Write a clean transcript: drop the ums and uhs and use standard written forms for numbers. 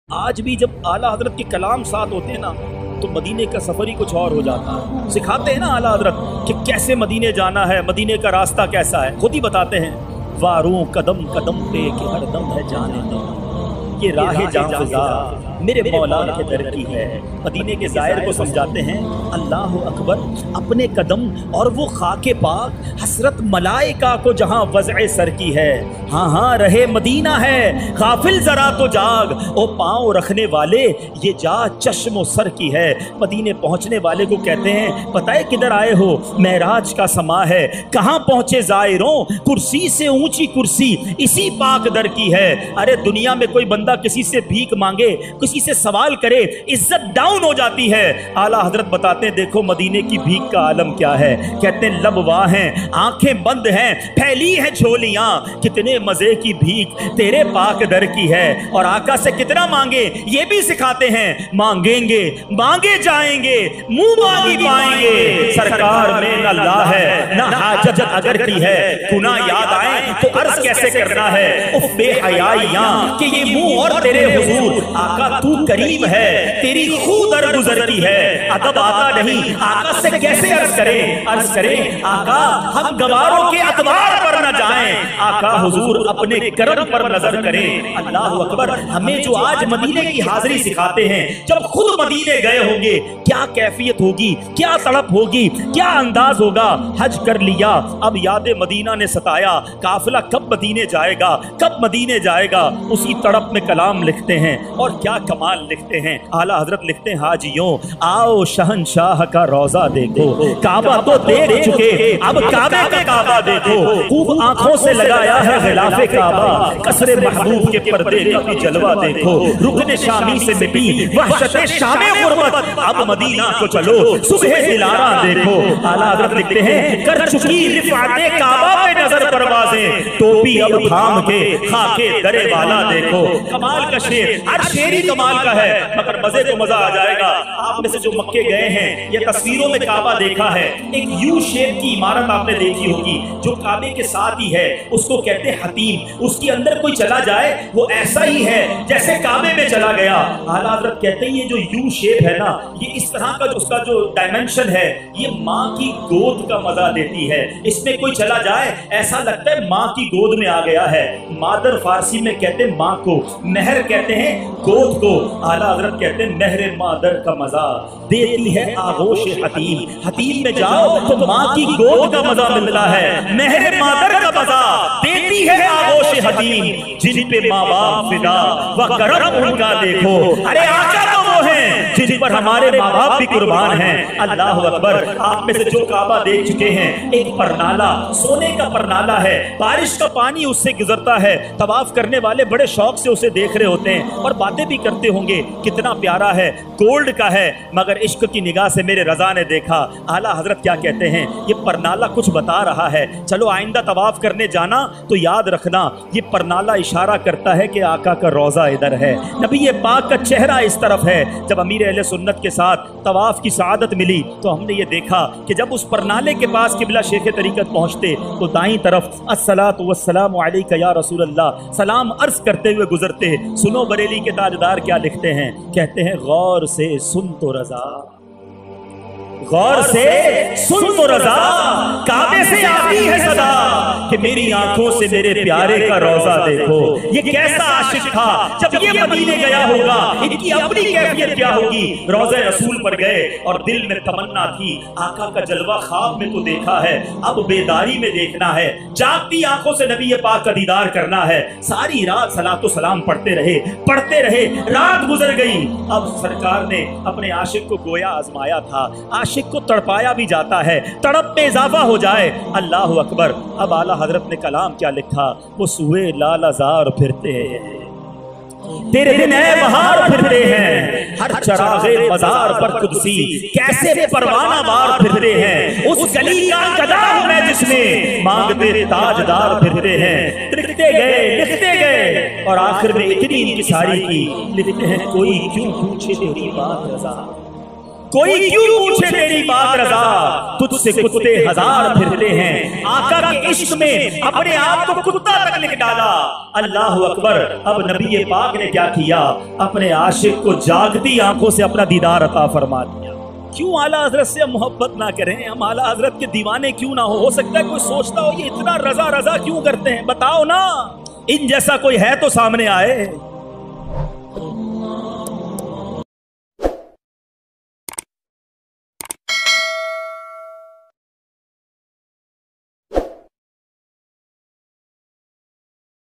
آج بھی جب اعلیٰ حضرت کے کلام ساتھ ہوتے ہیں نا تو مدینے کا سفر ہی کچھ اور ہو جاتا ہے۔ سکھاتے ہیں نا اعلیٰ حضرت کہ کیسے مدینے جانا ہے، مدینے کا راستہ کیسا ہے، خود ہی بتاتے ہیں واروں قدم قدم پہ کہ ہر دم ہے جانے دو، یہ راہ جاں فضا میرے مولا کے در کی ہے۔ مدینے کے زائر کو سمجھاتے ہیں اللہ اکبر اپنے قدم اور وہ خاک پاک حسرت ملائکہ کو جہاں وضع سر کی ہے۔ ہاں ہاں رہے مدینہ ہے غافل ذرا تو جاگ، او پاؤں رکھنے والے یہ جا چشم و سر کی ہے۔ مدینے پہنچنے والے کو کہتے ہیں پتہ ہے کدھر آئے ہو، معراج کا سما ہے، کہاں پہنچے زائروں، کرسی سے اونچی کرسی اسی پاک در کی ہے۔ ارے دنیا میں کوئی بندہ کسی سے بھیک مانگے، کسی سے سوال کرے، عزت ڈاؤن ہو جاتی ہے۔ اعلیٰ حضرت بتاتے ہیں دیکھو مدینے کی بھیک کا عالم کیا ہے۔ کہتے ہیں لب واہ ہیں، آنکھیں بند ہیں، پھیلی ہیں جھولیاں، کتنے مزے کی بھیک تیرے پاک در کی ہے۔ اور آقا سے کتنا مانگے یہ بھی سکھاتے ہیں، مانگیں گے مانگے جائیں گے منہ مانگی پائیں گے، سرکار میں نہ لا ہے نہ حاجت اگر کی ہے، گناہ یاد آئیں تو عرض کیسے کرنا ہے، اف بے حیائیاں کہ یہ منہ اور تیرے حضور، آقا تو کریم ہے تیری خود در گزر کی ہے، ادب آتا نہیں آقا سے کیسے عرض کریں آقا ہم گواروں کے اتوار پر نہ جائیں، آقا حضور اپنے کرم پر نظر کریں۔ اللہ اکبر ہمیں جو آج مدینے کی حاضری سکھاتے ہیں، جب خود مدینے گئے ہوں گے کیا کیفیت ہوگی، کیا تڑپ ہوگی، کیا انداز ہوگا۔ حج کر لیا اب یاد مدینہ نے ستایا، قافلہ کب مدینے جائے گا، کب مدینے جائے گا، اسی تڑپ میں کلام لکھتے ہیں اور کیا کمال لکھتے ہیں۔ اعلیٰ حضرت لکھتے ہیں حاجیوں آؤ شہنشاہ کا روضہ دیکھو، کعبہ تو دیکھ چکے اب کعبے کا کعبہ دیکھو، خوب آنکھوں سے لگایا ہے غلاف کعبہ، قصر محبوب کے پردے کا بھی جلوہ دیکھو، رکن شامی سے مٹی وحشت شام غربت، اب مدینہ کو چلو صبح دلارہ دیکھو۔ اعلیٰ حضرت لکھتے ہیں کر چکی رفعت کعبہ پہ نظر پروازیں، ٹوپی اب تھام کے خاکے درے والا دیکھو۔ کمال کا شعر، ہر شعر ہی کمال کا ہے، مگر مزے کو مزہ آ جائے گا۔ آپ میں سے جو مکے گئے ہیں یا تصویروں میں کعبہ دیکھا ہے، ایک یو شیپ کی عمارت آپ نے دیکھی ہوگی جو کعبے کے ساتھ ہی ہے، اس کو کہتے ہیں حتیم، اس کے اندر کوئی چلا جائے وہ ایسا ہی ہے جیسے کعبے میں چلا گیا۔ اعلیٰ حضرت کہتے ہیں یہ جو یو شیپ ہے نا، یہ اس طرح کا اس کا جو ڈائمنشن ہے یہ ماں کی گود کا مزہ دیتی ہے، اس میں کوئی چلا جائے ایسا لگتا ہے ماں کی گود میں آ گیا ہے۔ مادر فارسی میں کہتے ہیں ماں کو، مہر کہتے ہیں گود کو، اعلیٰ حضرت کہتے ہیں مہر مادر کا مزہ دیتی ہے آغوش حتیم، حتیم میں جاؤ تو ماں کی گود کا مزہ ملتا ہے، مہر مادر کا مزہ دیتی ہے آغوش حتیم، جن پہ ماں باپ فدا و کرم ان کا دیکھو۔ ارے آقا تو وہ ہیں جن پر ہمارے ماں باپ بھی قربان ہیں۔ اللہ اکبر آپ میں سے جو کعبہ دیکھ چکے ہیں، ایک پرنالہ سونے کا پرنالہ ہے، بارش کا پانی اس سے گزرتا ہے، طواف کرنے والے بڑے شوق سے اسے دیکھ رہے ہوتے ہیں اور باتیں بھی کرتے ہوں گے کتنا پیارا ہے، گولڈ کا ہے، مگر عشق کی نگاہ سے میرے رضا نے دیکھا۔ اعلیٰ حضرت کیا کہتے ہیں یہ پرنالہ کچھ بتا رہا ہے، چلو آئندہ طواف کرنے جانا تو یاد رکھنا یہ پرنالہ اشارہ کرتا ہے کہ آقا کا روضہ ادھر ہے، نبی پاک کا چہرہ اس طرف ہے۔ جب امیر اہل سنت کے ساتھ طواف کی سعادت ملی تو ہم نے یہ دیکھا کہ جب اس پرنالے کے پاس قبلہ شیخ طریقت پہنچتے تو دائیں طرف الصلاۃ والسلام علیک یا رسول اللہ سلام عرض کرتے ہوئے گزرتے۔ سنو بریلی کے تاجدار کیا لکھتے ہیں، کہتے ہیں غور سے سن تو رضا، غور سے سن تو رضا، کعبے سے آتی ہے صدا کہ میری آنکھوں سے میرے پیارے کا روضہ دیکھو۔ یہ کیسا عاشق تھا جب یہ مدینے گیا ہوگا، ان کی اپنی کیفیت کیا ہوگی۔ روضہ رسول پر گئے اور دل میں تمنا تھی آقا کا جلوہ خواب میں تو دیکھا ہے، اب بیداری میں دیکھنا ہے، جاگتی آنکھوں سے نبی پاک کا دیدار کرنا ہے۔ ساری رات صلاۃ و سلام پڑھتے رہے، رات گزر گئی۔ اب سرکار نے اپنے عاشق کو گویا آزمایا تھا، عاشق کو تڑپایا بھی جاتا ہے، تڑپ میں اضافہ ہو جائے۔ اللہ اکبر اب اعلیٰ حضرت نے کلام کیا لکھا، وہ سوئے لال ازار پھرتے ہیں، تیرے دن اے بہار پھرتے ہیں، ہر چراغ مزار پر قدسی کیسے پروانہ وار پھرتے ہیں، اس گلی کا گدا ہوں میں جس میں مانگتے تاجدار پھرتے ہیں۔ لکھتے گئے اور آخر میں اتنی انکساری کی، لکھتے ہیں کوئی کیوں پوچھے تیری بات رضا، کوئی کیوں پوچھے میری بات رضا، تجھ سے کتے ہزار پھرتے ہیں، آقا کے عشق میں اپنے آپ کو کتا تک لکھ ڈالا۔ اللہ اکبر۔ اب نبی پاک نے کیا کیا؟ اپنے عاشق کو جاگتی آنکھوں سے اپنا دیدار عطا فرما دیا۔ کیوں اعلیٰ حضرت سے ہم محبت نہ کریں؟ ہم اعلیٰ حضرت کے دیوانے کیوں نہ ہو سکتا ہے کوئی سوچتا ہو یہ اتنا رضا رضا کیوں کرتے ہیں؟ بتاؤ نا، ان جیسا کوئی ہے تو سامنے آئے۔